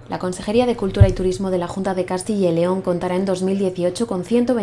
La Consejería de Cultura y Turismo de la Junta de Castilla y León contará en 2018 con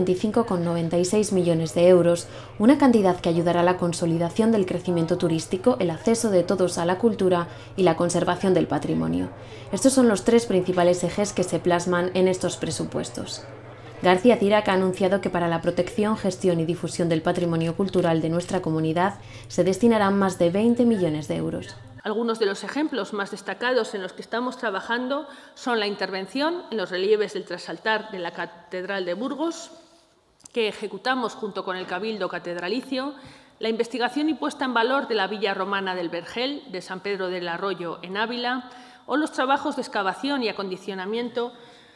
125,96 millones de euros, una cantidad que ayudará a la consolidación del crecimiento turístico, el acceso de todos a la cultura y la conservación del patrimonio. Estos son los tres principales ejes que se plasman en estos presupuestos. García Cirac ha anunciado que para la protección, gestión y difusión del patrimonio cultural de nuestra comunidad se destinarán más de 20 millones de euros. Algunos de los ejemplos más destacados en los que estamos trabajando son la intervención en los relieves del trasaltar de la Catedral de Burgos, que ejecutamos junto con el Cabildo Catedralicio, la investigación y puesta en valor de la villa romana del Vergel, de San Pedro del Arroyo, en Ávila, o los trabajos de excavación y acondicionamiento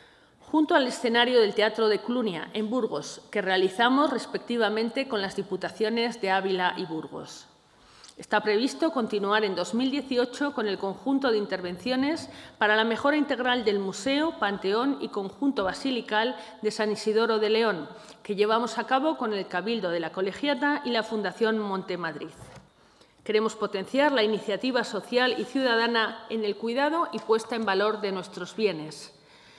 junto al escenario del Teatro de Clunia, en Burgos, que realizamos respectivamente con las Diputaciones de Ávila y Burgos. Está previsto continuar en 2018 con el conjunto de intervenciones para la mejora integral del Museo, Panteón y Conjunto Basilical de San Isidoro de León, que llevamos a cabo con el Cabildo de la Colegiata y la Fundación Monte Madrid. Queremos potenciar la iniciativa social y ciudadana en el cuidado y puesta en valor de nuestros bienes.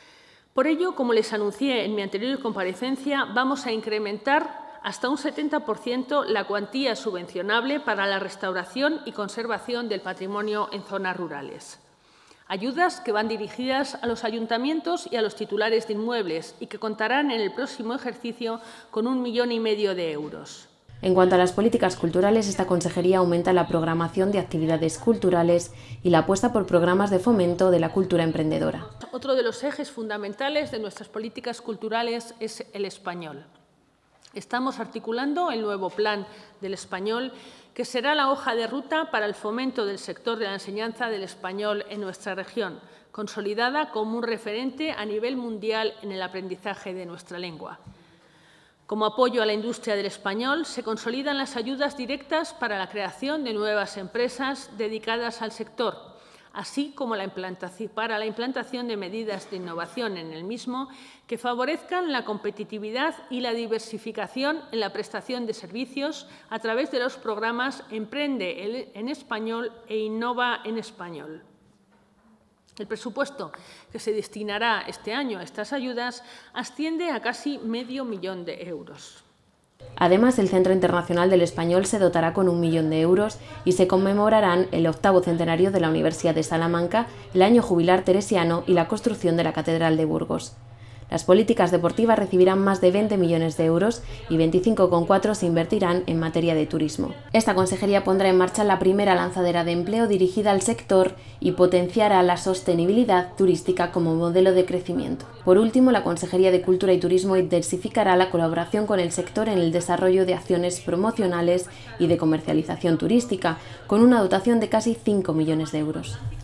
Por ello, como les anuncié en mi anterior comparecencia, vamos a incrementar hasta un 70% la cuantía subvencionable para la restauración y conservación del patrimonio en zonas rurales. Ayudas que van dirigidas a los ayuntamientos y a los titulares de inmuebles y que contarán en el próximo ejercicio con 1,5 millones de euros. En cuanto a las políticas culturales, esta consejería aumenta la programación de actividades culturales y la apuesta por programas de fomento de la cultura emprendedora. Otro de los ejes fundamentales de nuestras políticas culturales es el español. Estamos articulando el nuevo Plan del Español, que será la hoja de ruta para el fomento del sector de la enseñanza del español en nuestra región, consolidada como un referente a nivel mundial en el aprendizaje de nuestra lengua. Como apoyo a la industria del español, se consolidan las ayudas directas para la creación de nuevas empresas dedicadas al sector, así como para la implantación de medidas de innovación en el mismo que favorezcan la competitividad y la diversificación en la prestación de servicios a través de los programas Emprende en Español e Innova en Español. El presupuesto que se destinará este año a estas ayudas asciende a casi medio millón de euros. Además, el Centro Internacional del Español se dotará con 1 millón de euros y se conmemorarán el 8º centenario de la Universidad de Salamanca, el año jubilar teresiano y la construcción de la Catedral de Burgos. Las políticas deportivas recibirán más de 20 millones de euros y 25,4 se invertirán en materia de turismo. Esta consejería pondrá en marcha la primera lanzadera de empleo dirigida al sector y potenciará la sostenibilidad turística como modelo de crecimiento. Por último, la Consejería de Cultura y Turismo intensificará la colaboración con el sector en el desarrollo de acciones promocionales y de comercialización turística, con una dotación de casi 5 millones de euros.